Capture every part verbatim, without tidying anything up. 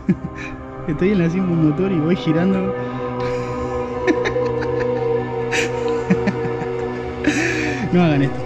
Estoy en la cima motor y voy girando. No hagan esto.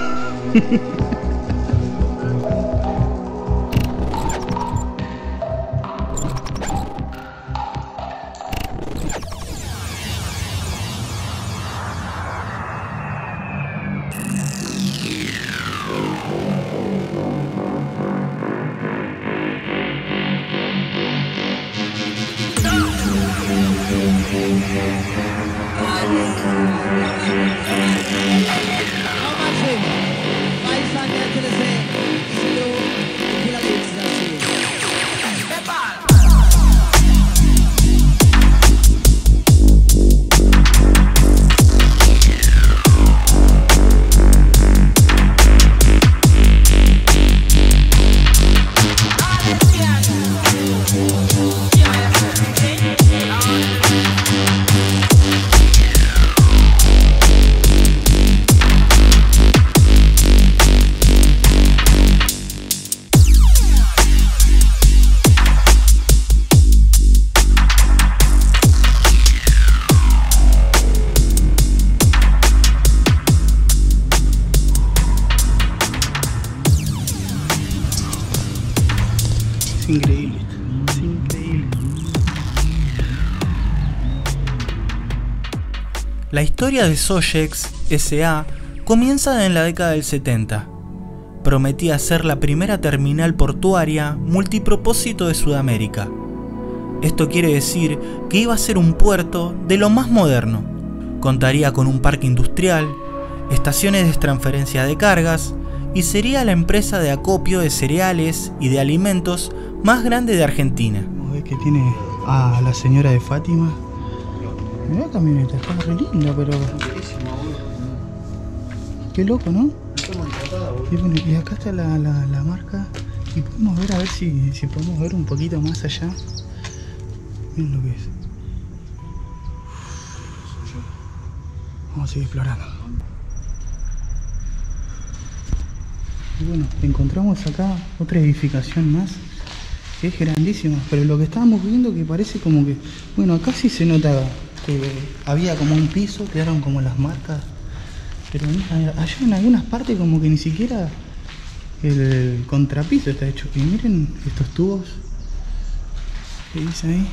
Es increíble, es increíble. La historia de Sojex S A comienza en la década del setenta. Prometía ser la primera terminal portuaria multipropósito de Sudamérica. Esto quiere decir que iba a ser un puerto de lo más moderno. Contaría con un parque industrial, estaciones de transferencia de cargas y sería la empresa de acopio de cereales y de alimentos más grande de Argentina. Vamos a ver que tiene a la señora de Fátima. Mirá la camioneta, está re linda, pero... Qué loco, ¿no? Y, bueno, y acá está la, la, la marca. Y podemos ver a ver si, si podemos ver un poquito más allá. Miren lo que es. Vamos a seguir explorando. Y bueno, encontramos acá otra edificación más. Que es grandísima. Pero lo que estábamos viendo que parece como que... Bueno, acá sí se nota que había como un piso, quedaron como las marcas. Pero allá en algunas partes como que ni siquiera el contrapiso está hecho. Y miren estos tubos que dice ahí.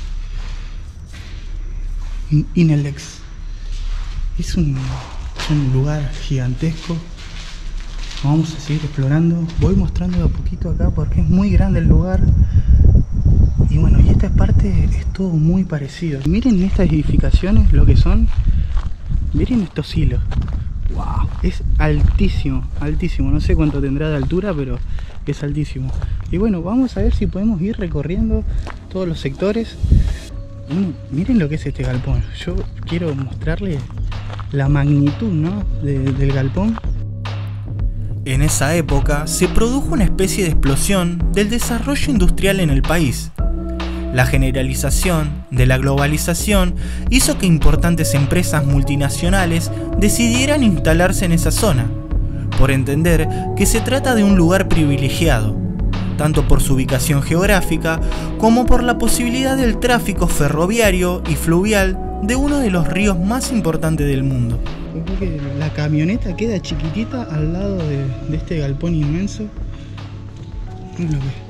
Inelex. Es un, un lugar gigantesco. Vamos a seguir explorando. Voy mostrando de a poquito acá porque es muy grande el lugar. Y bueno, y esta parte es todo muy parecido. Miren estas edificaciones, lo que son. Miren estos hilos. Wow, es altísimo, altísimo. No sé cuánto tendrá de altura, pero es altísimo. Y bueno, vamos a ver si podemos ir recorriendo todos los sectores. Miren lo que es este galpón. Yo quiero mostrarles la magnitud, ¿no? de, del galpón. En esa época se produjo una especie de explosión del desarrollo industrial en el país. La generalización de la globalización hizo que importantes empresas multinacionales decidieran instalarse en esa zona, por entender que se trata de un lugar privilegiado, tanto por su ubicación geográfica como por la posibilidad del tráfico ferroviario y fluvial de uno de los ríos más importantes del mundo. Creo que la camioneta queda chiquitita al lado de, de este galpón inmenso. Es lo que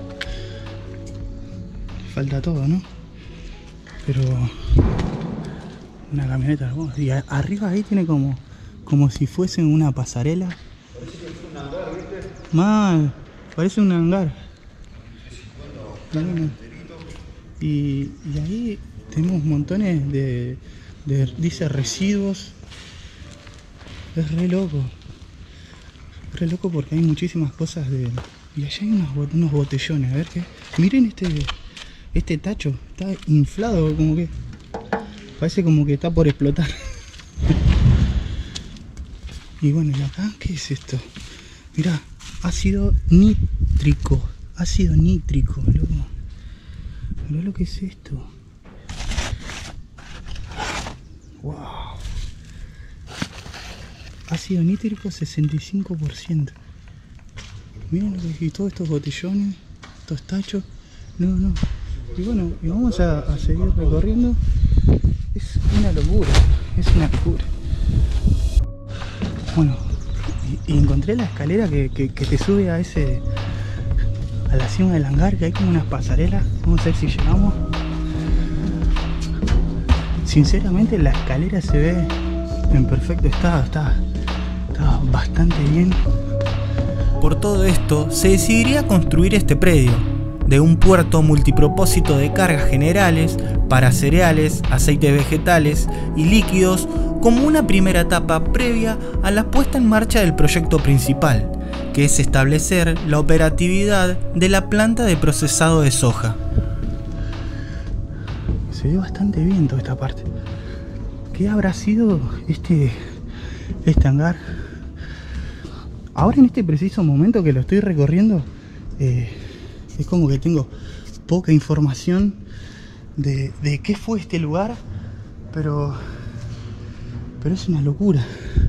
falta todo, ¿no? Pero una camioneta hermosa. Y a, arriba ahí tiene como como si fuese una pasarela. Parece que es un hangar, ¿viste? Mal, parece un hangar. Y, y ahí tenemos montones de, de dice residuos. Es re loco. Es re loco porque hay muchísimas cosas de... Y allá hay unos, unos botellones, a ver qué. Miren este este tacho, está inflado, como que parece como que está por explotar. Y bueno, ¿y acá qué es esto? Mirá, ácido nítrico, ácido nítrico, loco. Mirá lo que es esto. Wow. Ácido nítrico sesenta y cinco por ciento. Miren lo que, y todos estos botellones, estos tachos. No, no. Y bueno, y vamos a, a seguir recorriendo. Es una locura, es una locura. Bueno, y, y encontré la escalera que, que, que te sube a ese, a la cima del hangar, que hay como unas pasarelas. Vamos a ver si llegamos. Sinceramente la escalera se ve en perfecto estado, está, está bastante bien. Por todo esto, se decidiría construir este predio de un puerto multipropósito de cargas generales para cereales, aceites vegetales y líquidos como una primera etapa previa a la puesta en marcha del proyecto principal, que es establecer la operatividad de la planta de procesado de soja. Se ve bastante bien toda esta parte. ¿Qué habrá sido este, este hangar? Ahora en este preciso momento que lo estoy recorriendo, eh, es como que tengo poca información de, de qué fue este lugar, pero, pero es una locura.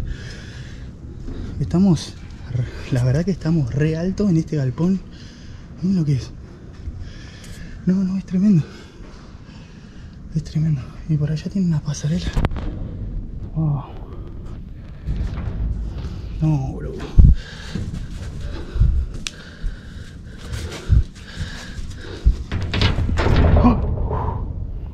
Estamos, la verdad que estamos re alto en este galpón. Miren lo que es. No, no, es tremendo. Es tremendo. Y por allá tiene una pasarela. Oh. No, bro. Oh.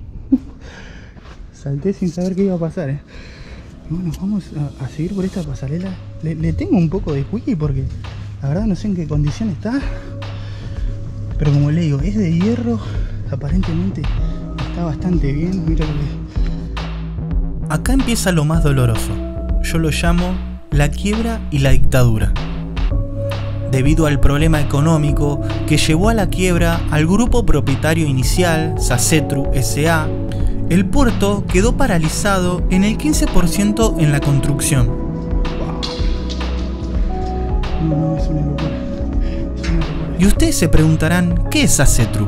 Salté sin saber qué iba a pasar, eh. Y bueno, vamos a, a seguir por esta pasarela. Le, le tengo un poco de wiki porque la verdad no sé en qué condición está. Pero como le digo, es de hierro. Aparentemente está bastante bien. Mira lo que... Acá empieza lo más doloroso. Yo lo llamo la quiebra y la dictadura. Debido al problema económico que llevó a la quiebra al grupo propietario inicial, Sasetru S A, el puerto quedó paralizado en el quince por ciento en la construcción. No, no, es una locura. Es una locura. Y ustedes se preguntarán, ¿qué es Sasetru?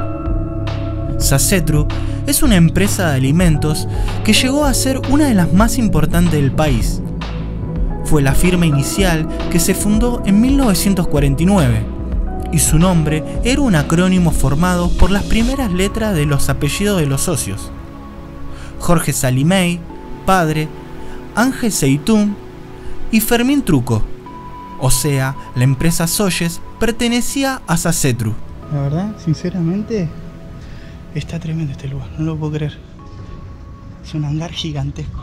Sasetru es una empresa de alimentos que llegó a ser una de las más importantes del país. Fue la firma inicial que se fundó en mil novecientos cuarenta y nueve y su nombre era un acrónimo formado por las primeras letras de los apellidos de los socios: Jorge Salimey, padre, Ángel Seitún y Fermín Truco. O sea, la empresa Soyes pertenecía a Sasetru. La verdad, sinceramente, está tremendo este lugar, no lo puedo creer. Es un hangar gigantesco.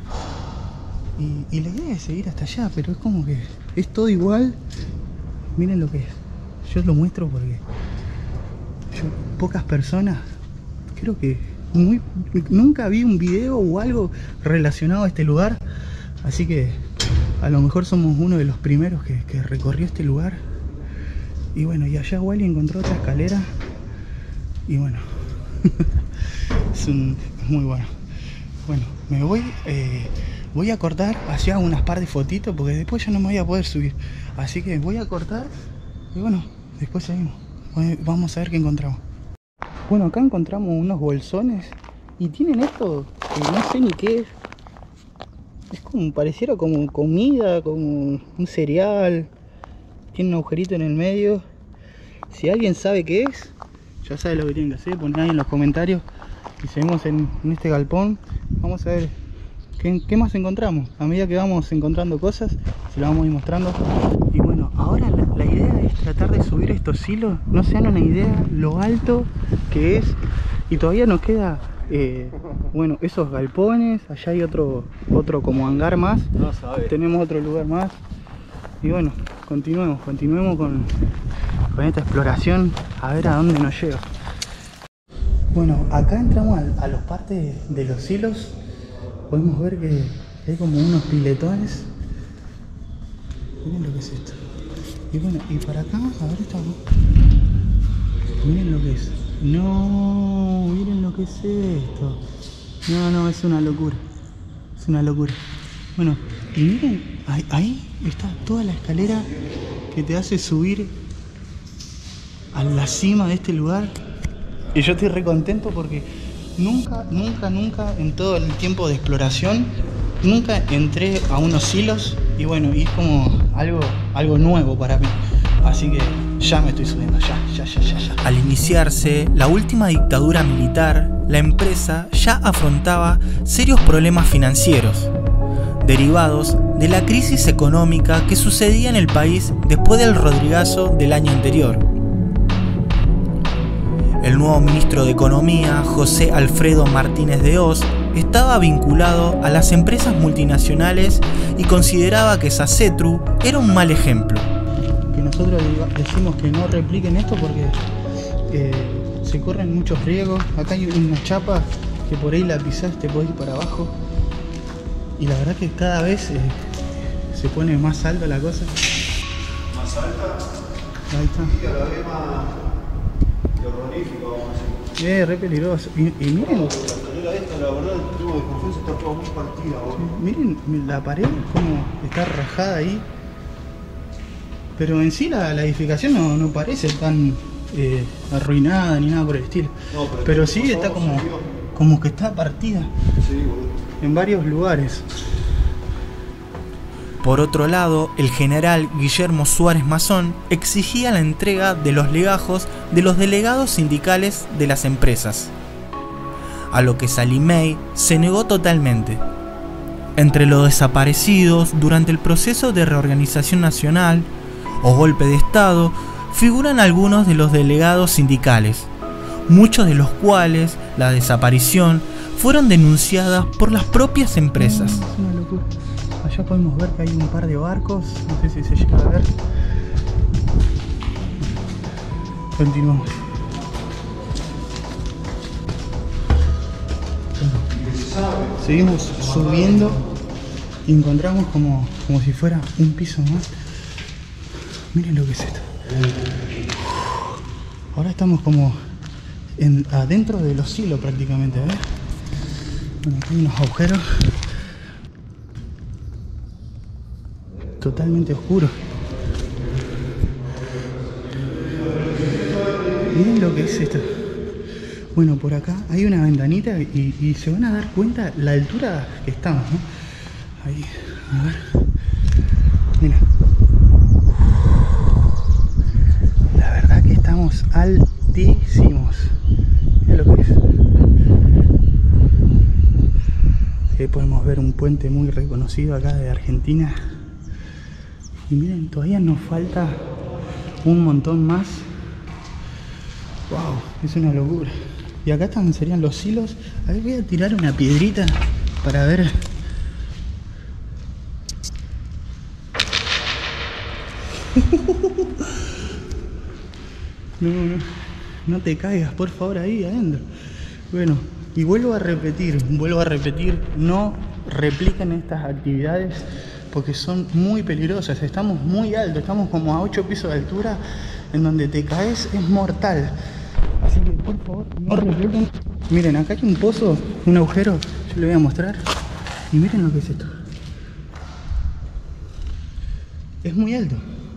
Y, y la idea es seguir hasta allá, pero es como que es todo igual. Miren lo que es. Yo lo muestro porque yo, pocas personas, creo que muy, nunca vi un video o algo relacionado a este lugar. Así que a lo mejor somos uno de los primeros que, que recorrió este lugar. Y bueno, y allá Wally encontró otra escalera. Y bueno, es, un, es muy bueno. Bueno, me voy, eh, voy a cortar, hacía unas par de fotitos porque después ya no me voy a poder subir. Así que voy a cortar y bueno, después seguimos. Vamos a ver qué encontramos. Bueno, acá encontramos unos bolsones y tienen esto que no sé ni qué es. Es como, pareciera como comida, como un cereal. Tiene un agujerito en el medio. Si alguien sabe qué es, ya sabe lo que tienen que hacer, poner ahí en los comentarios. Y seguimos en, en este galpón. Vamos a ver qué, qué más encontramos. A medida que vamos encontrando cosas, se lo vamos a ir mostrando. Y bueno, ahora la, la idea es tratar de subir estos hilos. No se dan una idea lo alto que es. Y todavía nos queda, eh, bueno, esos galpones. Allá hay otro, otro como hangar más. No sabe. Tenemos otro lugar más. Y bueno, continuemos, continuemos con, con esta exploración. A ver a dónde nos lleva. Bueno, acá entramos a, a los partes de los hilos. Podemos ver que hay como unos piletones. Miren lo que es esto. Y bueno, y para acá, a ver esta. Miren lo que es. No, miren lo que es esto. No, no, es una locura. Es una locura. Bueno, y miren, ahí, ahí está toda la escalera que te hace subir a la cima de este lugar. Y yo estoy re contento porque nunca, nunca, nunca en todo el tiempo de exploración, nunca entré a unos hilos. Y bueno, y es como algo, algo nuevo para mí. Así que ya me estoy subiendo, ya, ya, ya, ya, ya. Al iniciarse la última dictadura militar, la empresa ya afrontaba serios problemas financieros, derivados de la crisis económica que sucedía en el país después del Rodrigazo del año anterior. El nuevo ministro de Economía, José Alfredo Martínez de Hoz, estaba vinculado a las empresas multinacionales y consideraba que Sacetru era un mal ejemplo. Que nosotros decimos que no repliquen esto porque eh, se corren muchos riesgos. Acá hay una chapa que por ahí la pisás te podés ir para abajo. Y la verdad que cada vez eh, se pone más alta la cosa. Más alta. Ahí está. Y a la vez más terrorífica, vamos a decir. Eh, re peligroso. Y, y miren. La escalera esta, la verdad, el tubo de confianza está toda muy partida, boludo. Miren la pared, cómo está rajada ahí. Pero en sí la, la edificación no, no parece tan eh, arruinada ni nada por el estilo. No, pero pero sí está como, como que está partida Sí, boludo. en varios lugares. Por otro lado, el general Guillermo Suárez Mazón exigía la entrega de los legajos de los delegados sindicales de las empresas, a lo que Salimey se negó totalmente. Entre los desaparecidos durante el proceso de reorganización nacional o golpe de Estado figuran algunos de los delegados sindicales, muchos de los cuales la desaparición fueron denunciadas por las propias empresas. Es una locura. Allá podemos ver que hay un par de barcos, no sé si se llega a ver. Continuamos. Seguimos subiendo y encontramos como, como si fuera un piso más. Miren lo que es esto. Ahora estamos como en, adentro de los silos prácticamente, ¿ves? Bueno, aquí hay unos agujeros totalmente oscuros. Miren lo que es esto. Bueno, por acá hay una ventanita y, y se van a dar cuenta la altura que estamos, ¿no? Ahí, a ver. Mira. La verdad que estamos altísimos. Mira lo que es. Ahí podemos ver un puente muy reconocido acá de Argentina. Y miren, todavía nos falta un montón más. Wow, es una locura. Y acá están, serían los silos. A ver, voy a tirar una piedrita para ver. No, no, no te caigas, por favor, ahí adentro. Bueno, y vuelvo a repetir, vuelvo a repetir, no repliquen estas actividades porque son muy peligrosas. Estamos muy altos, estamos como a ocho pisos de altura, en donde te caes es mortal. Así que por favor, no repliquen. Miren, acá hay un pozo, un agujero, yo le voy a mostrar. Y miren lo que es esto. Es muy alto.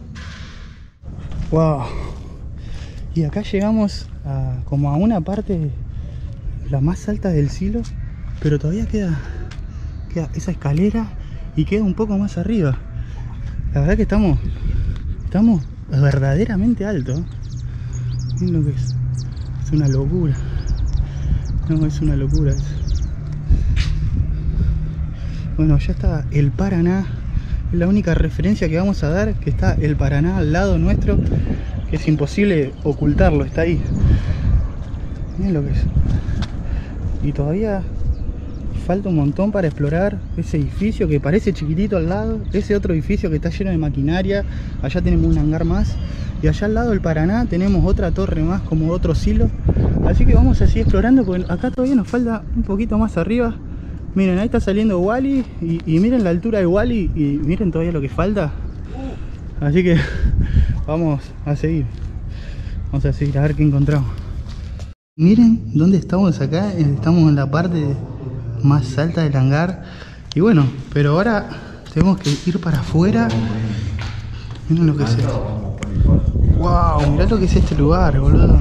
Wow. Y acá llegamos a, como a una parte la más alta del silo, pero todavía queda, queda esa escalera y queda un poco más arriba. La verdad que estamos estamos verdaderamente altos. Miren lo que es. Es una locura. No, es una locura eso. Bueno, ya está el Paraná. Es la única referencia que vamos a dar, que está el Paraná al lado nuestro, que es imposible ocultarlo, está ahí. Miren lo que es. Y todavía falta un montón para explorar ese edificio que parece chiquitito al lado, ese otro edificio que está lleno de maquinaria. Allá tenemos un hangar más y allá al lado del Paraná tenemos otra torre más, como otro silo. Así que vamos a seguir explorando porque acá todavía nos falta un poquito más arriba. Miren, ahí está saliendo Wally y, y miren la altura de Wally y miren todavía lo que falta. Así que vamos a seguir. Vamos a seguir a ver qué encontramos. Miren dónde estamos acá. Estamos en la parte más alta del hangar. Y bueno, pero ahora tenemos que ir para afuera. Miren lo que es esto. Wow, mirá lo que es este lugar, boludo.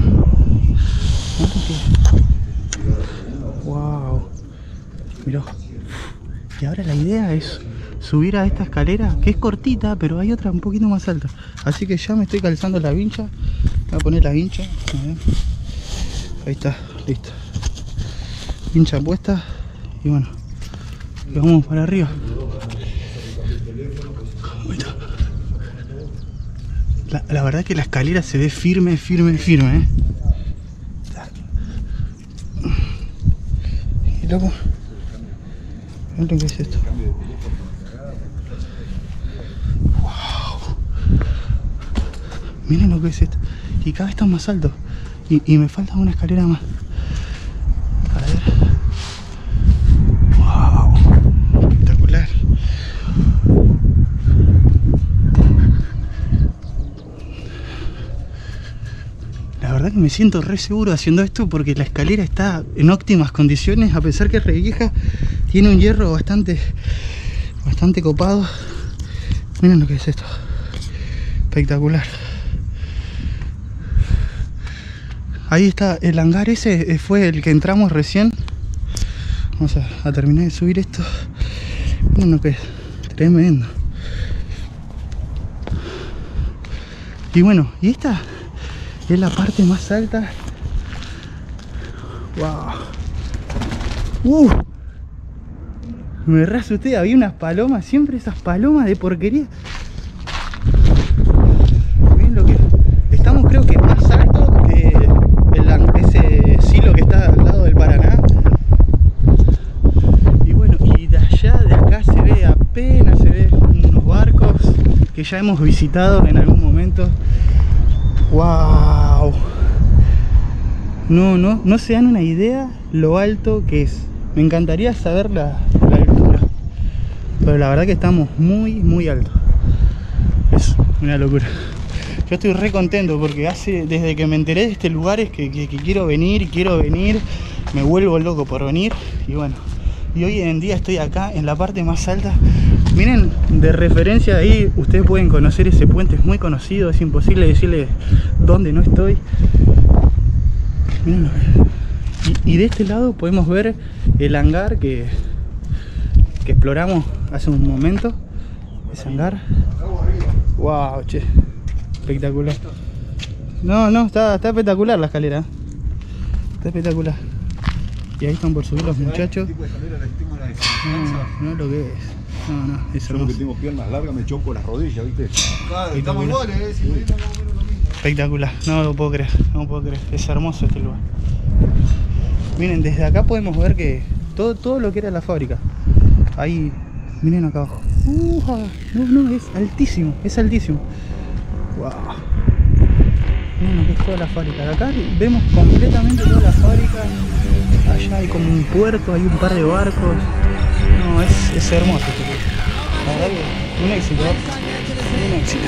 Wow. Mirá. Y ahora la idea es subir a esta escalera, que es cortita, pero hay otra un poquito más alta. Así que ya me estoy calzando la vincha. Voy a poner la vincha. A ver. Ahí está, listo. Vincha puesta. Y bueno, y vamos para arriba. Ahí está. La, la verdad que la escalera se ve firme, firme, firme, ¿eh? Y loco, miren qué es esto. Wow. Miren lo que es esto. Y cada vez está más alto. Y, y me falta una escalera más. A ver. Wow. Espectacular. La verdad que me siento re seguro haciendo esto porque la escalera está en óptimas condiciones, a pesar que es re vieja, tiene un hierro bastante bastante copado. Miren lo que es esto. Espectacular. Ahí está el hangar, ese fue el que entramos recién. Vamos a, a terminar de subir esto. Miren lo que es. Tremendo. Y bueno, y esta es la parte más alta. Wow. Uh, me re asusté, había unas palomas, siempre esas palomas de porquería. Miren lo que estamos, creo que más alto que el, ese silo que está al lado del Paraná. Y bueno, y de allá, de acá se ve apenas, se ve unos barcos que ya hemos visitado en algún momento. Wow. No, no, no se dan una idea lo alto que es. Me encantaría saber la, la altura, pero la verdad que estamos muy, muy alto. Es una locura. Yo estoy re contento porque hace, desde que me enteré de este lugar es que, que, que quiero venir, quiero venir. Me vuelvo loco por venir. Y bueno, y hoy en día estoy acá en la parte más alta. Miren, de referencia ahí, ustedes pueden conocer ese puente, es muy conocido, es imposible decirle dónde no estoy. Miren, y, y de este lado podemos ver el hangar que, que exploramos hace un momento. Ese hangar. Wow, che, espectacular. No, no, está, está espectacular la escalera. Está espectacular. Y ahí están por subir los muchachos. No, no lo que es. No, no, es hermoso. Yo que tengo piernas largas me choco las rodillas, ¿viste? Claro, estamos iguales, ¿eh? Si sí. Espectacular, no lo puedo creer, no lo puedo creer. Es hermoso este lugar. Miren, desde acá podemos ver que todo, todo lo que era la fábrica. Ahí, miren acá abajo. Uh, no, no, es altísimo, es altísimo. Wow. Miren lo que es toda la fábrica. De acá vemos completamente toda la fábrica. Allá hay como un puerto, hay un par de barcos. No, es, es hermoso este lugar. La verdad que un éxito, un éxito.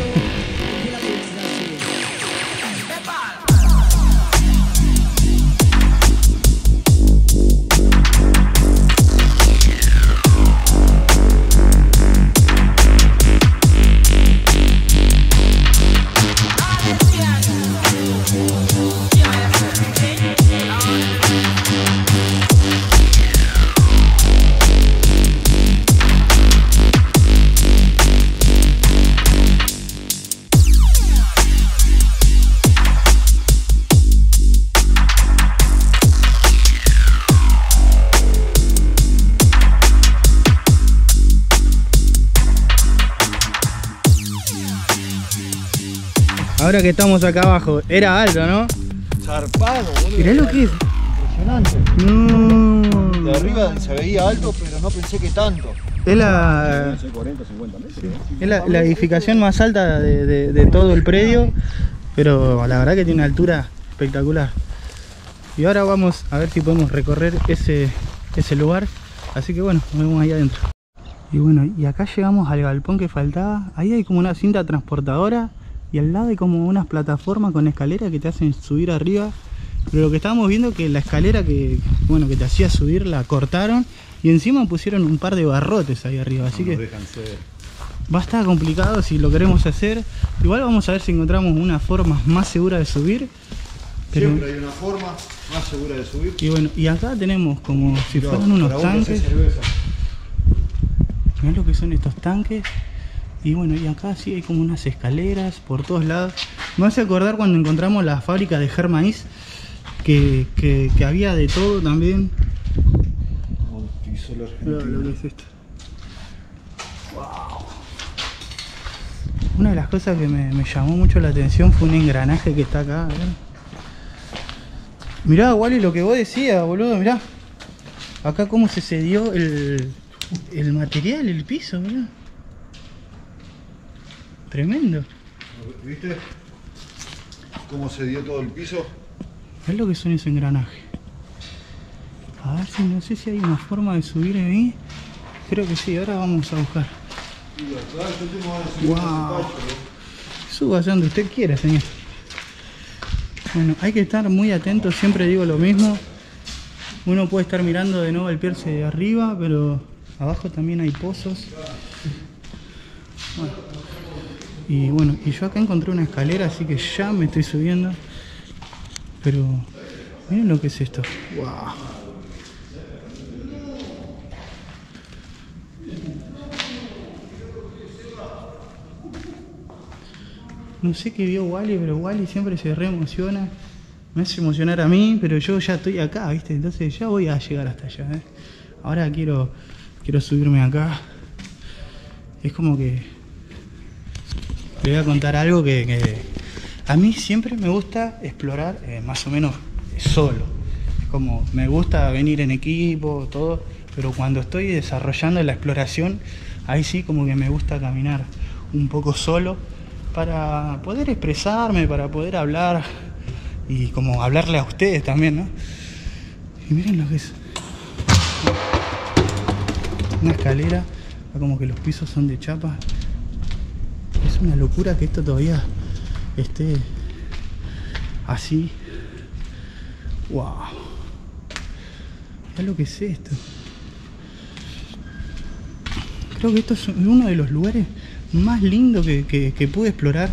Ahora que estamos acá abajo, era alto, ¿no? Zarpado, boludo. Mirá lo que es. Impresionante. No. De arriba se veía alto, pero no pensé que tanto. Es la, cuarenta, cincuenta metros. Sí. es la, la edificación más alta de, de, de todo el predio, pero la verdad que tiene una altura espectacular. Y ahora vamos a ver si podemos recorrer ese, ese lugar. Así que bueno, nos vemos ahí adentro. Y bueno, y acá llegamos al galpón que faltaba. Ahí hay como una cinta transportadora. Y al lado hay como unas plataformas con escalera que te hacen subir arriba. Pero lo que estábamos viendo es que la escalera que, bueno, que te hacía subir la cortaron. Y encima pusieron un par de barrotes ahí arriba. Así No que dejan ser. va a estar complicado si lo queremos hacer. Igual vamos a ver si encontramos una forma más segura de subir. Pero, Siempre hay una forma más segura de subir. y bueno, y acá tenemos como si No, fueran unos para vos que tanques. hacés cerveza. Mirá lo que son estos tanques. Y bueno, y acá sí hay como unas escaleras por todos lados. Me hace acordar cuando encontramos la fábrica de Germaís, que, que, que había de todo también. Mirá lo que es esto. Wow. Una de las cosas que me, me llamó mucho la atención fue un engranaje que está acá. ¿Verdad? Mirá, Wally, lo que vos decías, boludo, mirá. Acá cómo se cedió el, el material, el piso, mirá. Tremendo. ¿Viste? ¿Cómo se dio todo el piso? ¿Qué es lo que son esos engranajes? A ver si no sé si hay una forma de subir ahí. Creo que sí, ahora vamos a buscar. Wow. Suba hacia donde usted quiera, señor. Bueno, hay que estar muy atento, siempre digo lo mismo. Uno puede estar mirando de nuevo el pierce de arriba, pero abajo también hay pozos. Bueno. Y bueno, y yo acá encontré una escalera, así que ya me estoy subiendo. Pero miren lo que es esto. Wow. No sé qué vio Wally, pero Wally siempre se re emociona. Me hace emocionar a mí, pero yo ya estoy acá, ¿viste? Entonces ya voy a llegar hasta allá, ¿eh? Ahora quiero, quiero subirme acá. Es como que le voy a contar algo que, que a mí siempre me gusta explorar, eh, más o menos solo. Es como, me gusta venir en equipo, todo, pero cuando estoy desarrollando la exploración, ahí sí como que me gusta caminar un poco solo, para poder expresarme, para poder hablar y como hablarle a ustedes también, ¿no? Y miren lo que es una escalera, como que los pisos son de chapa. Es una locura que esto todavía esté así. Wow. ¿Qué es lo que es esto? Creo que esto es uno de los lugares más lindo que, que, que pude explorar.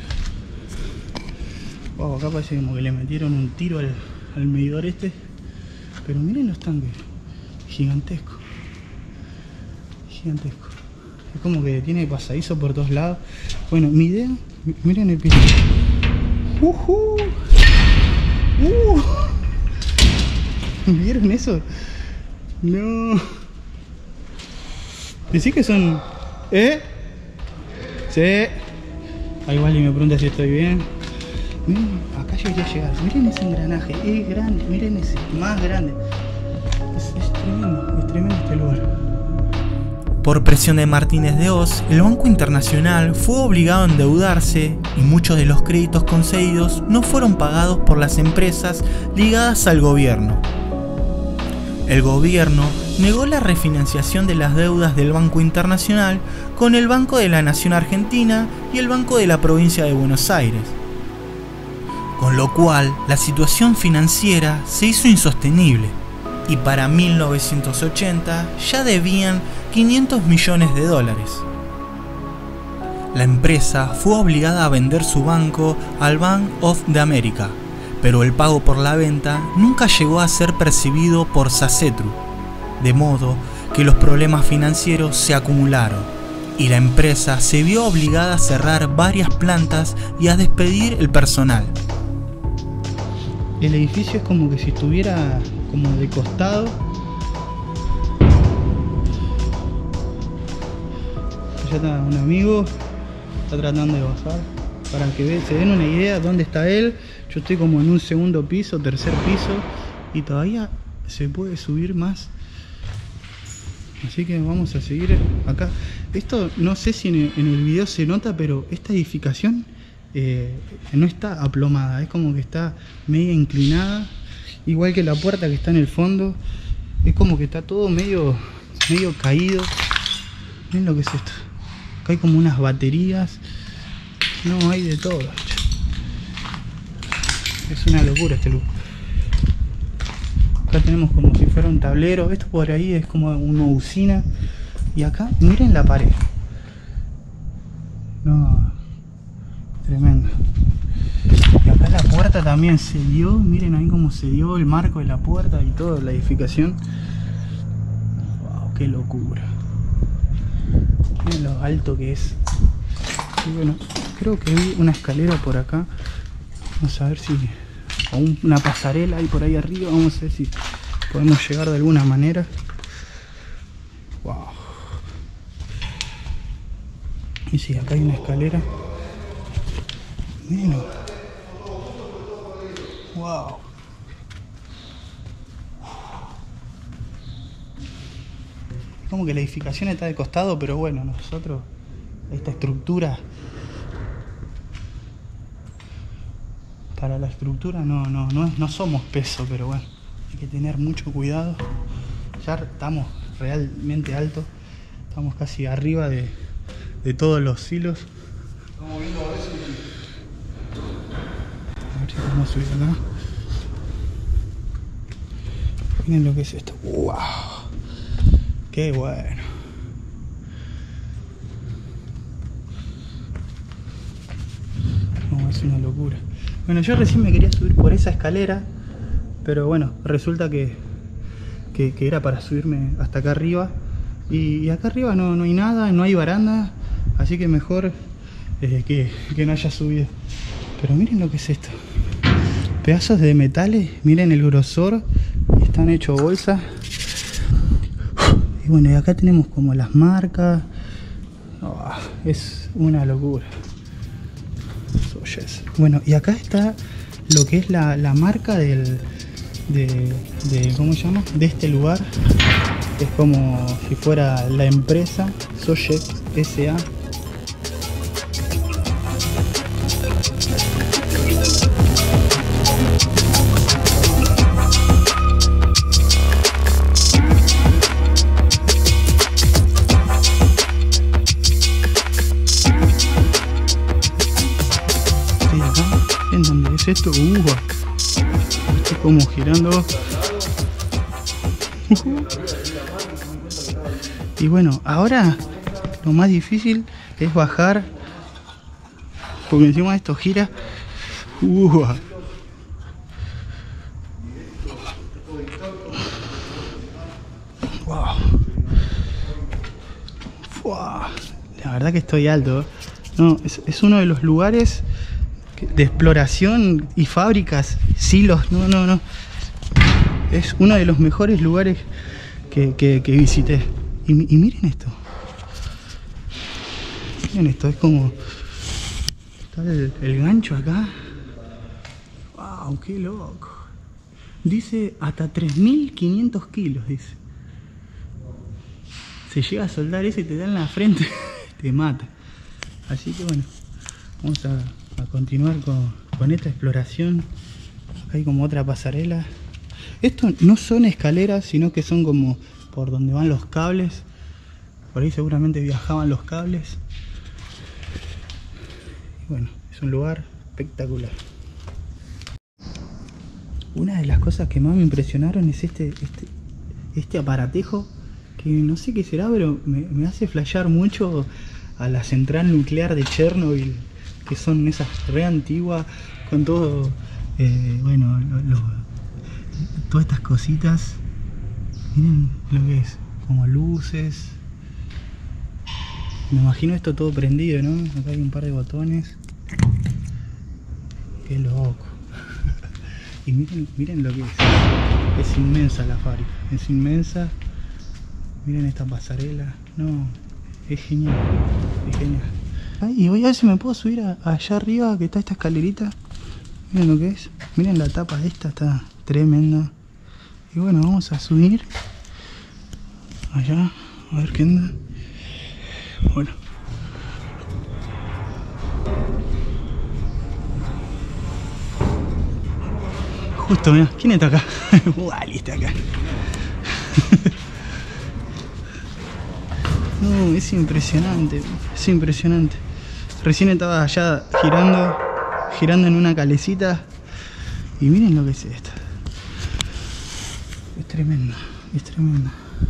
Wow, acá parece como que le metieron un tiro al, al medidor este. Pero miren los tanques. Gigantesco. Gigantesco. Es como que tiene pasadizo por todos lados. Bueno, mi idea. Miren el piso. Uh -huh. uh. ¿Vieron eso? No. Decís que son. ¿Eh? Sí. Ahí igual y me pregunta si estoy bien. Miren, acá yo quería llegar. Miren ese engranaje, es grande. Miren ese, más grande. Es, es tremendo, es tremendo este lugar. Por presión de Martínez de Hoz, el Banco Internacional fue obligado a endeudarse y muchos de los créditos concedidos no fueron pagados por las empresas ligadas al gobierno. El gobierno negó la refinanciación de las deudas del Banco Internacional con el Banco de la Nación Argentina y el Banco de la Provincia de Buenos Aires, con lo cual la situación financiera se hizo insostenible y para mil novecientos ochenta ya debían quinientos millones de dólares. La empresa fue obligada a vender su banco al Bank of the America, pero el pago por la venta nunca llegó a ser percibido por Sacetru, de modo que los problemas financieros se acumularon y la empresa se vio obligada a cerrar varias plantas y a despedir el personal. El edificio es como que si estuviera como de costado. Allá está un amigo, está tratando de bajar para que se den una idea de dónde está él. Yo estoy como en un segundo piso, tercer piso y todavía se puede subir más. Así que vamos a seguir acá. Esto no sé si en el, en el video se nota, pero esta edificación eh, no está aplomada, es como que está media inclinada, igual que la puerta que está en el fondo. Es como que está todo medio, medio caído. Miren lo que es esto. Acá hay como unas baterías. No, hay de todo. Es una locura este lugar. Acá tenemos como si fuera un tablero. Esto por ahí es como una usina. Y acá, miren la pared. No, tremendo. Y acá la puerta también se dio. Miren ahí cómo se dio el marco de la puerta y toda la edificación. Wow, qué locura. Miren lo alto que es. Y bueno, creo que vi una escalera por acá. Vamos a ver si... o un, una pasarela ahí por ahí arriba. Vamos a ver si podemos llegar de alguna manera. Wow. Y sí, acá hay una escalera. Mírenlo. Wow. Es como que la edificación está de costado, pero bueno, nosotros, esta estructura, para la estructura no, no, no, no somos peso, pero bueno, hay que tener mucho cuidado. Ya estamos realmente altos, estamos casi arriba de, de todos los hilos. Estamos viendo a ver si... A ver si podemos subir acá. Miren lo que es esto. ¡Wow! ¡Qué bueno! No, es una locura. Bueno, yo recién me quería subir por esa escalera, pero bueno, resulta que, que, que era para subirme hasta acá arriba. Y, y acá arriba no, no hay nada, no hay baranda, así que mejor eh, que, que no haya subido. Pero miren lo que es esto. Pedazos de metales, miren el grosor. Están hechos bolsa. Y bueno, y acá tenemos como las marcas. Oh, es una locura. So, yes. Bueno, y acá está lo que es la, la marca del, de, de, ¿cómo se llama? De este lugar. Es como si fuera la empresa Sojex S A. Esto, uh, estoy como girando. Y bueno, ahora lo más difícil es bajar, porque encima de esto gira. Uh. Wow. Wow. La verdad que estoy alto. No, es, es uno de los lugares de exploración y fábricas, silos, no, no, no. Es uno de los mejores lugares que, que, que visité. Y, y miren esto. Miren esto, es como... Está el, el gancho acá. Wow, qué loco. Dice hasta tres mil quinientos kilos, dice. Se llega a soldar eso y te da en la frente, te mata. Así que bueno, vamos a... a continuar con, con esta exploración. Acá hay como otra pasarela. Estos no son escaleras, sino que son como por donde van los cables. Por ahí seguramente viajaban los cables. Y bueno, es un lugar espectacular. Una de las cosas que más me impresionaron es este, este, este aparatejo, que no sé qué será, pero me, me hace flashear mucho a la central nuclear de Chernobyl, que son esas re antiguas, con todo, eh, bueno, lo, lo, todas estas cositas. Miren lo que es, como luces. Me imagino esto todo prendido, ¿no? Acá hay un par de botones. Qué loco. Y miren, miren lo que es. Es inmensa la fábrica, es inmensa. Miren esta pasarela. No, es genial, es genial. Y voy a ver si me puedo subir a, allá arriba, que está esta escalerita. Miren lo que es. Miren la tapa de esta, está tremenda. Y bueno, vamos a subir allá, a ver qué onda. Bueno. Justo, mira, ¿quién está acá? Wally está acá. No, es impresionante, es impresionante. Recién estaba allá girando, girando en una calecita. Y miren lo que es esto. Es tremendo, es tremendo.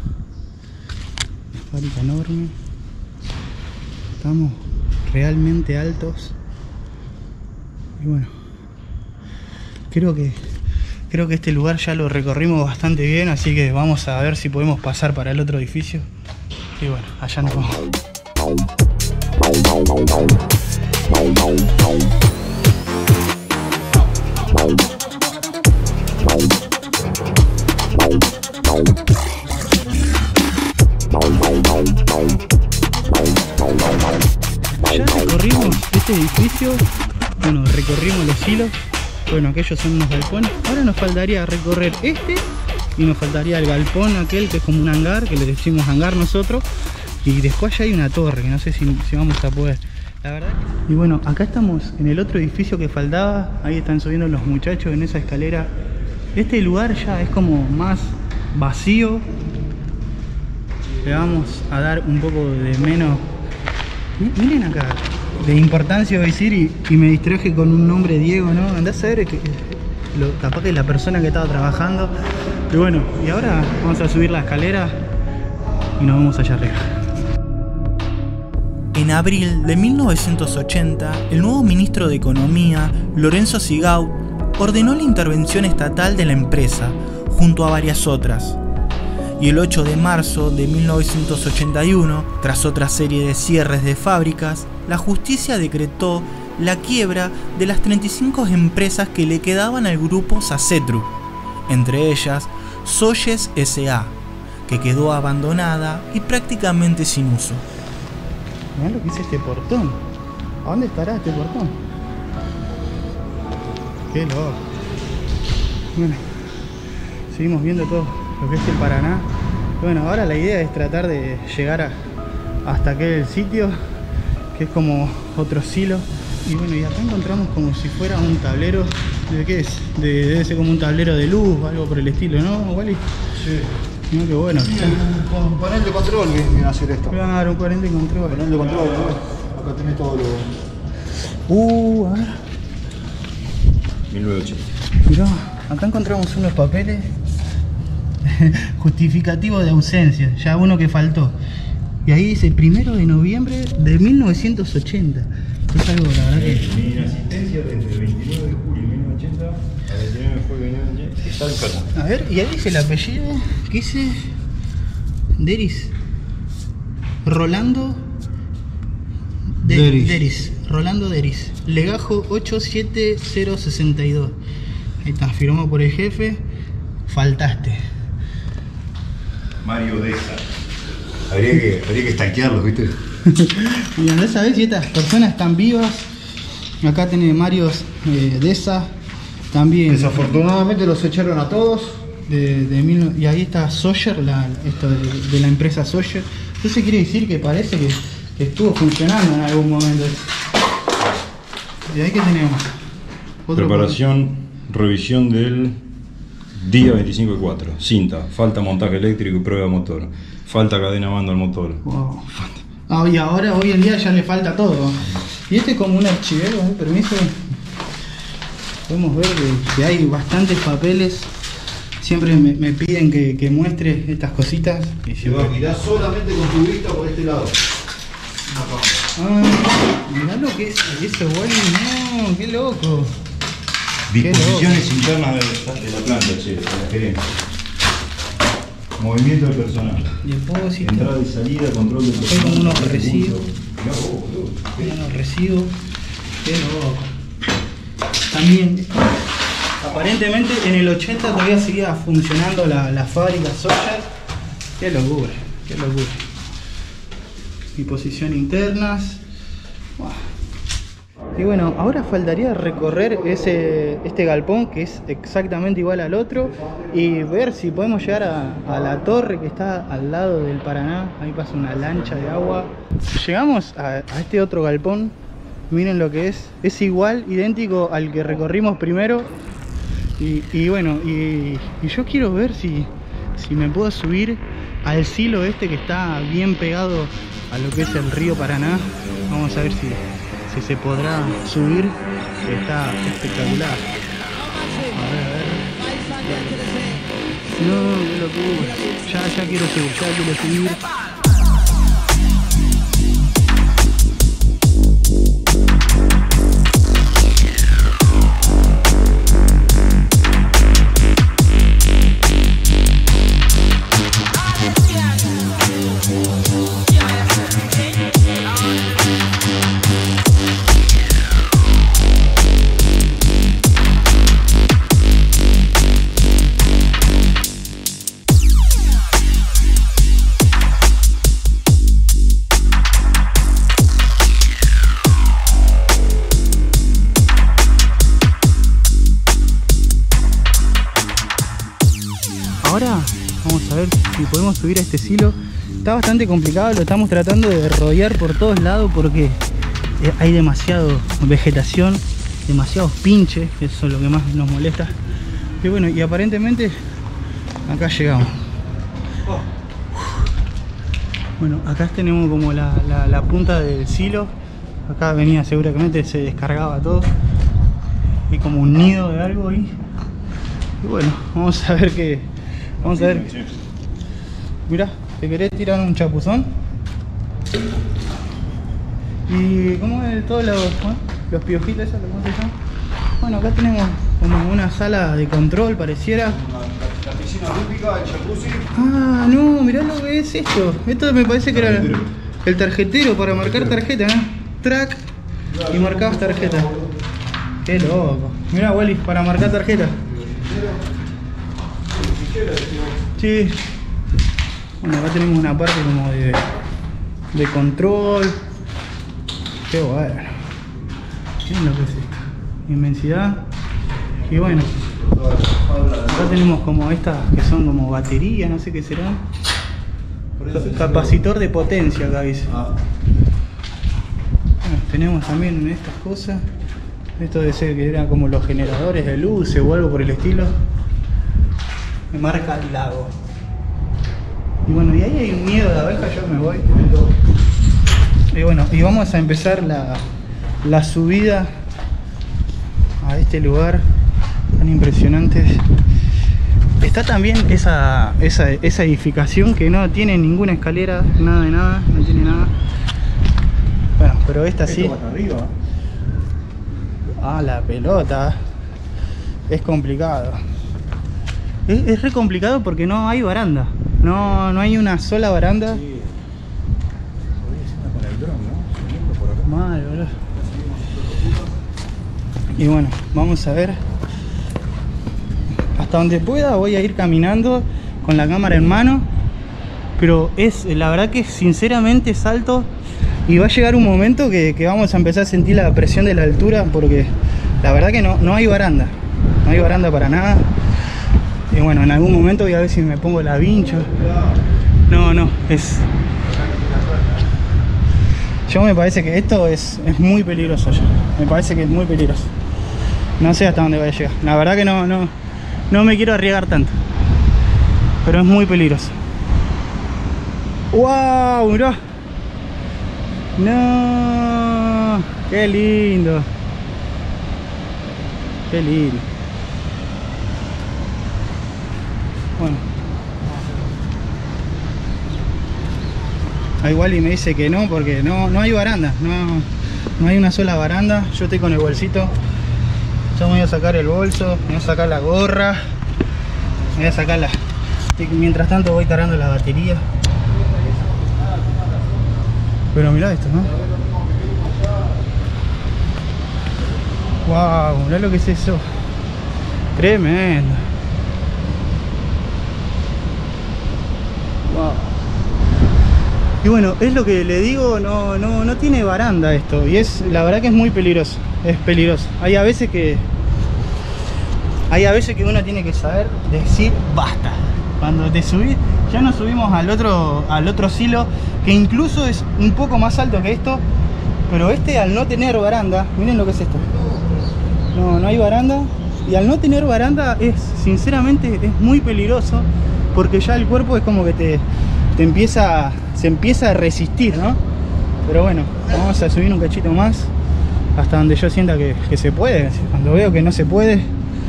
Una fábrica enorme. Estamos realmente altos. Y bueno, creo que creo que este lugar ya lo recorrimos bastante bien, así que vamos a ver si podemos pasar para el otro edificio. Y bueno, allá nos vamos. Ya recorrimos este edificio, bueno, recorrimos los hilos, bueno, aquellos son unos galpones. Ahora nos faltaría recorrer este y nos faltaría el galpón aquel que es como un hangar, que le decimos hangar nosotros, y después ya hay una torre que no sé si, si vamos a poder, la verdad. Y bueno, acá estamos en el otro edificio que faltaba, ahí están subiendo los muchachos en esa escalera. Este lugar ya es como más vacío, le vamos a dar un poco de menos, miren acá, de importancia voy a decir, y, y me distraje con un nombre Diego, ¿no? Andás a ver que, lo, capaz que es la persona que estaba trabajando. Y bueno, y ahora vamos a subir la escalera y nos vamos allá arriba. En abril de mil novecientos ochenta, el nuevo ministro de Economía, Lorenzo Sigaud, ordenó la intervención estatal de la empresa, junto a varias otras. Y el ocho de marzo de mil novecientos ochenta y uno, tras otra serie de cierres de fábricas, la justicia decretó la quiebra de las treinta y cinco empresas que le quedaban al grupo Sacetru, entre ellas Soyes S A, que quedó abandonada y prácticamente sin uso. Mirá lo que es este portón. ¿A dónde estará este portón? Qué loco. Bueno, seguimos viendo todo lo que es el Paraná. Bueno, ahora la idea es tratar de llegar a, hasta aquel sitio, que es como otro silo. Y bueno, y acá encontramos como si fuera un tablero. ¿De qué es? De, debe ser como un tablero de luz o algo por el estilo, ¿no, Wally? Sí. No, qué bueno. Sí, un, un panel de control viene a hacer esto. Claro, un panel de control. Panel de control, ¿no? Acá tenés todo lo... Uh, a ver. mil novecientos ochenta. Mirá, acá encontramos unos papeles justificativos de ausencia, ya uno que faltó. Y ahí dice primero de noviembre de mil novecientos ochenta. Es algo, la verdad que... Mi inasistencia desde el veintinueve de julio de mil novecientos ochenta al veintinueve de julio de mil novecientos ochenta está enfermo. A ver, y ahí dice el apellido, ¿qué dice? Deris. Rolando de Deris. Deris. Rolando Deris. Legajo ocho siete cero seis dos. Ahí está, firmado por el jefe. Faltaste. Mario Deza. Habría que, habría que stalkearlos, ¿viste? Y andás a ver si estas personas están vivas. Acá tiene Mario eh, Deza. También. Desafortunadamente los echaron a todos. De, de mil, y ahí está Sawyer, la, esto de, de la empresa Sawyer. Entonces quiere decir que parece que, que estuvo funcionando en algún momento. Y ahí que tenemos. Otro Preparación, revisión del día veinticinco de cuatro. Cinta, falta montaje eléctrico y prueba de motor. Falta cadena mando al motor. Wow. Ah, y ahora, hoy en día ya le falta todo. Y este es como un archivero, ¿eh? Permiso. Podemos ver que, que hay bastantes papeles. Siempre me, me piden que, que muestre estas cositas. Y Se va a mirar solamente con tu vista por este lado. Ah, mirá lo que es eso, Wally. No, qué loco. Disposiciones internas de, de la planta, che, de la gerencia. Movimiento del personal. Depósito. Entrada y salida, control del Hay personal. como unos residuos. Mirá vos, boludo. Unos residuos. Qué loco. También, aparentemente en el ochenta todavía seguía funcionando la, la fábrica Sawyer. Qué locura, qué locura. Disposición internas. Buah. Y bueno, ahora faltaría recorrer ese, este galpón que es exactamente igual al otro y ver si podemos llegar a, a la torre que está al lado del Paraná. Ahí pasa una lancha de agua. Llegamos a, a este otro galpón. Miren lo que es. Es igual, idéntico al que recorrimos primero. Y, y bueno, y, y yo quiero ver si, si me puedo subir al silo este que está bien pegado a lo que es el río Paraná. Vamos a ver si... si se podrá subir, está espectacular. A ver, a ver. No, qué locura. Ya, ya quiero subir, ya quiero subir. ahora vamos a ver si podemos subir a este silo. Está bastante complicado, lo estamos tratando de rodear por todos lados porque hay demasiado vegetación, demasiados pinches, eso es lo que más nos molesta. Y bueno, y aparentemente acá llegamos. Bueno, acá tenemos como la, la, la punta del silo. Acá venía seguramente, se descargaba todo. Y como un nido de algo ahí. Y bueno, vamos a ver qué. Vamos a ver. Mirá, ¿te querés tirar un chapuzón? Y cómo es todos los, ¿no? los piojitos esos, ¿cómo se llama? Bueno, acá tenemos como una sala de control, pareciera. La piscina olímpica, el jacuzzi. Ah, no, mirá lo que es esto. Esto me parece que era el tarjetero para marcar tarjeta, ¿no? Track y marcabas tarjeta. Qué loco. Mirá, Wally, para marcar tarjeta. Sí. Bueno, acá tenemos una parte como de, de control. Qué bueno. ¿Qué es lo que es esto? Inmensidad. Y bueno. Acá tenemos como estas que son como baterías, no sé qué serán. Capacitor de potencia acá dice. Bueno, tenemos también estas cosas. Esto debe ser que eran como los generadores de luces o algo por el estilo. Me marca el lago. Y bueno, y ahí hay un nido de abeja, yo me voy. Y bueno, y vamos a empezar la, la subida a este lugar tan impresionante. Está también esa, esa, esa edificación que no tiene ninguna escalera, nada de nada, no tiene nada. Bueno, pero esta sí. Esto va hasta arriba. Ah, la pelota. Es complicado. Es, es re complicado porque no hay baranda. No, no hay una sola baranda. Sí. Con el dron, ¿no? Subiendo por acá. Mal, boludo. Y bueno, vamos a ver. Hasta donde pueda voy a ir caminando con la cámara en mano. Pero es, la verdad que sinceramente es alto. Y va a llegar un momento que, que vamos a empezar a sentir la presión de la altura. Porque la verdad que no, no hay baranda. No hay baranda para nada. Y bueno, en algún momento voy a ver si me pongo la vincha. No, no, es... Yo me parece que esto es, es muy peligroso ya. Me parece que es muy peligroso. No sé hasta dónde voy a llegar. La verdad que no, no, no me quiero arriesgar tanto. Pero es muy peligroso. ¡Wow! Mirá. No. Qué lindo. Qué lindo. Bueno. A igual y me dice que no, porque no, no hay baranda, no, no hay una sola baranda. Yo estoy con el bolsito. Yo me voy a sacar el bolso, me voy a sacar la gorra, me voy a sacar la... Y mientras tanto voy cargando la batería. Pero mirá esto, ¿no? Wow, mirá lo que es eso. Tremendo. Wow. Y bueno, es lo que le digo, no, no, no tiene baranda esto. Y es, la verdad que es muy peligroso. Es peligroso. Hay a veces que. Hay a veces que uno tiene que saber decir basta. Cuando te subís, ya nos subimos al otro, al otro silo, que incluso es un poco más alto que esto. Pero este, al no tener baranda, miren lo que es esto. No, no hay baranda. Y al no tener baranda es, sinceramente, es muy peligroso. Porque ya el cuerpo es como que te, te empieza, se empieza a resistir, ¿no? Pero bueno, vamos a subir un cachito más hasta donde yo sienta que, que se puede. Cuando veo que no se puede,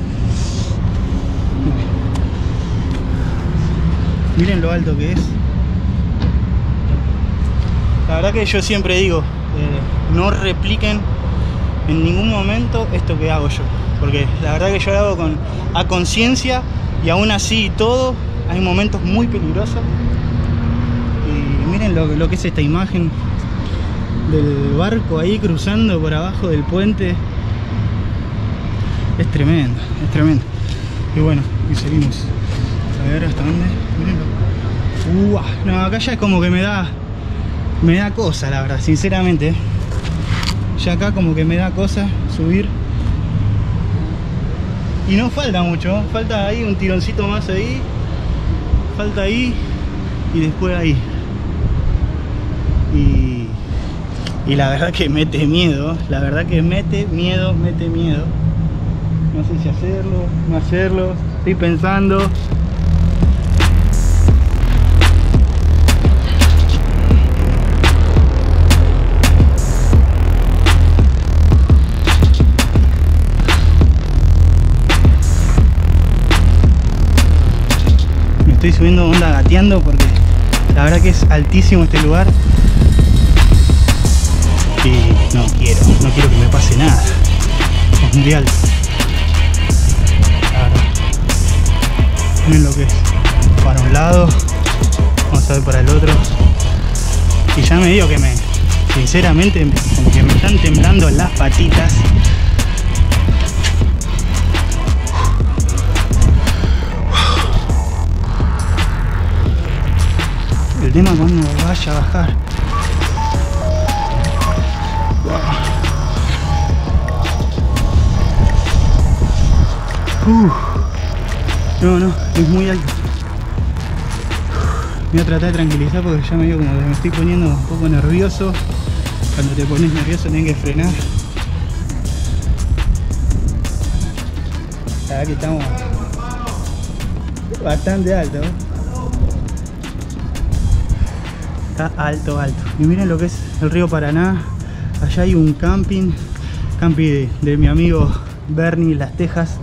miren lo alto que es. La verdad que yo siempre digo, eh, no repliquen en ningún momento esto que hago yo, porque la verdad que yo lo hago con, a conciencia, y aún así todo. Hay momentos muy peligrosos. Y miren lo, lo que es esta imagen del barco ahí cruzando por abajo del puente. Es tremendo, es tremendo. Y bueno, y seguimos. A ver hasta dónde. Mírenlo. Uah, no, acá ya es como que me da Me da cosa, la verdad, sinceramente. Ya acá como que me da cosa subir. Y no falta mucho, falta ahí un tironcito más ahí falta ahí y después ahí. Y, y la verdad que mete miedo, la verdad que mete miedo, mete miedo. No sé si hacerlo, no hacerlo, estoy pensando. Me estoy subiendo onda gateando porque la verdad que es altísimo este lugar. Y no quiero, no quiero que me pase nada. Es muy alto. Miren lo que es, para un lado, vamos a ver para el otro. Y ya me digo que me, sinceramente, como que me están temblando las patitas. El tema cuando vaya a bajar. Uh. No, no, es muy alto. Me voy a tratar de tranquilizar porque ya me digo como que me estoy poniendo un poco nervioso. Cuando te pones nervioso tenés que frenar. La verdad que estamos bastante alto, ¿eh? Está alto, alto. Y miren lo que es el río Paraná. Allá hay un camping. Camping de, de mi amigo Bernie Las Tejas.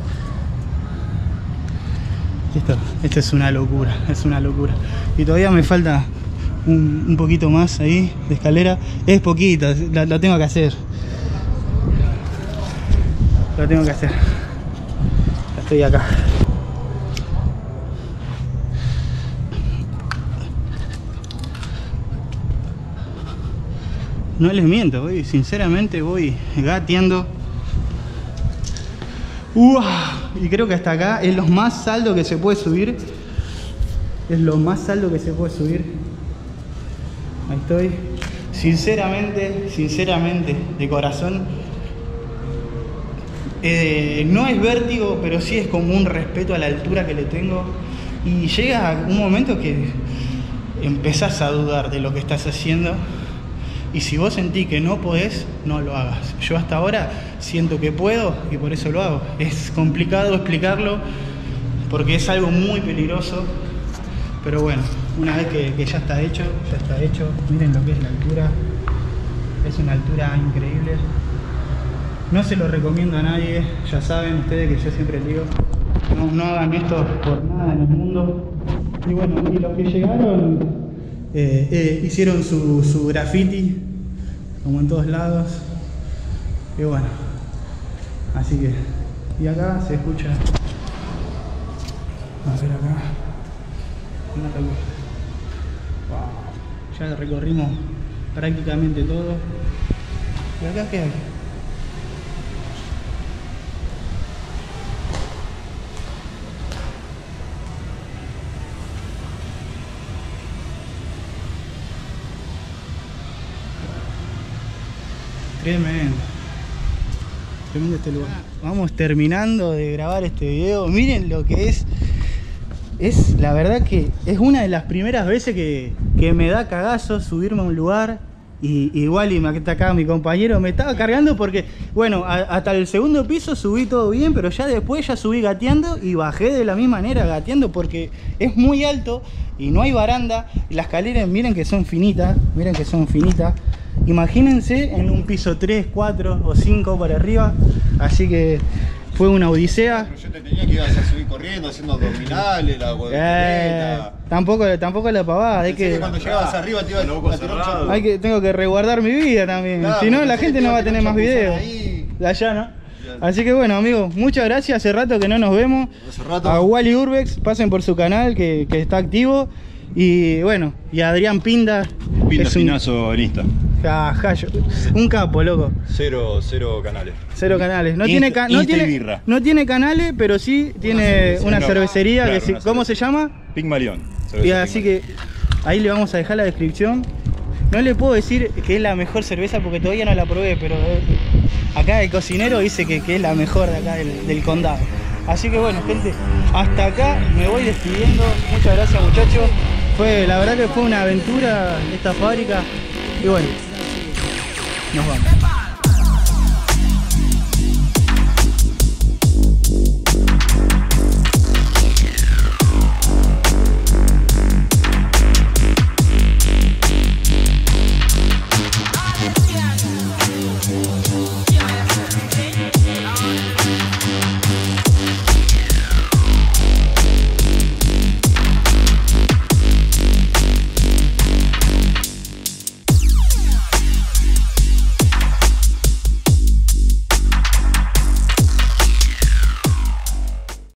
Esto, esto es una locura, es una locura. Y todavía me falta un, un poquito más ahí de escalera. Es poquito, la, la tengo que hacer. Lo tengo que hacer. Estoy acá. No les miento, voy, sinceramente voy gateando. Uh, y creo que hasta acá es lo más alto que se puede subir. Es lo más alto que se puede subir. Ahí estoy. Sinceramente, sinceramente, de corazón, eh, no es vértigo, pero sí es como un respeto a la altura que le tengo. Y llega un momento que empezás a dudar de lo que estás haciendo. Y si vos sentís que no podés, no lo hagas. Yo hasta ahora siento que puedo y por eso lo hago. Es complicado explicarlo porque es algo muy peligroso. Pero bueno, una vez que, que ya está hecho, ya está hecho. Miren lo que es la altura. Es una altura increíble. No se lo recomiendo a nadie. Ya saben ustedes que yo siempre digo, no, no hagan esto por nada en el mundo. Y bueno, y los que llegaron... Eh, eh, hicieron su, su graffiti como en todos lados y bueno, así que y acá se escucha, a ver acá una locura. Wow. Ya recorrimos prácticamente todo. ¿Y acá qué hay? Tremendo. Tremendo este lugar. Vamos terminando de grabar este video. Miren lo que es. Es la verdad que es una de las primeras veces que, que me da cagazo subirme a un lugar. Y igual, y me está acá mi compañero, me estaba cargando porque, bueno, a, hasta el segundo piso subí todo bien, pero ya después ya subí gateando y bajé de la misma manera gateando porque es muy alto y no hay baranda. Y las escaleras, miren que son finitas, miren que son finitas. Imagínense en un piso tres, cuatro o cinco para arriba. Así que fue una odisea. Pero yo te tenía que ibas a subir corriendo, haciendo abdominales, la eh, tampoco, tampoco la pavada. Hay que, que cuando llegabas arriba te ibas a tirar. Hay que, tengo que resguardar mi vida también. Claro, si no, la gente no va a tener más videos. Ahí. De allá, ¿no? Así que bueno, amigos, muchas gracias. Hace rato que no nos vemos. Hace rato. A Wally Urbex, pasen por su canal que, que está activo. Y bueno, y a Adrián Pinda. Pinda es un, Espinazo en Insta. ja, ja, yo- un capo, loco. Cero, cero canales. Cero canales. No Insta- tiene, ca- no Insta y tiene, birra. no tiene canales, pero sí tiene cervecería. una No, cervecería. claro, que sí- una ¿Cómo se cervecería. llama? Pigmalión. Y así que ahí le vamos a dejar la descripción. No le puedo decir que es la mejor cerveza porque todavía no la probé, pero eh, acá el cocinero dice que, que es la mejor de acá del, del condado. Así que bueno, gente, hasta acá me voy despidiendo. Muchas gracias, muchachos. Fue, la verdad que fue una aventura esta fábrica. Y bueno, nos vamos.